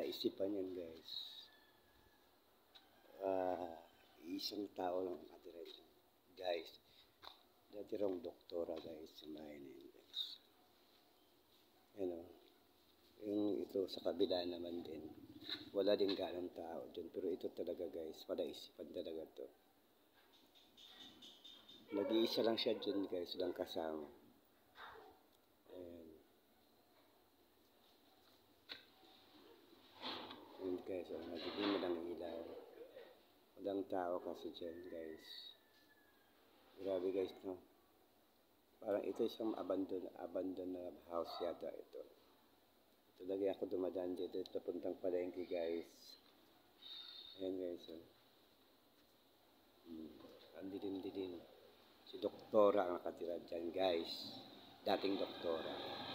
kaisipan yan guys. Isang tao lang nakatira dyan guys. Datirong doktora guys sa bahay na yun guys. Ano, yung ito sa kabila naman din, wala din ganong tao dyan, pero ito talaga guys, palaisipan talaga to. Nag-iisa lang siya dyan guys, walang kasama. Ayan. Ayan guys, nagiging mo lang ilaw. Walang tao kasi dyan guys. Grabe guys, no? Parang ito isang abandon na house yata ito. Ito lagi ako dumadaan dito, papuntang palengke guys. Ayan guys, ang dilim-dilim. Si doktora ang nakatira dyan guys. Dating doktora.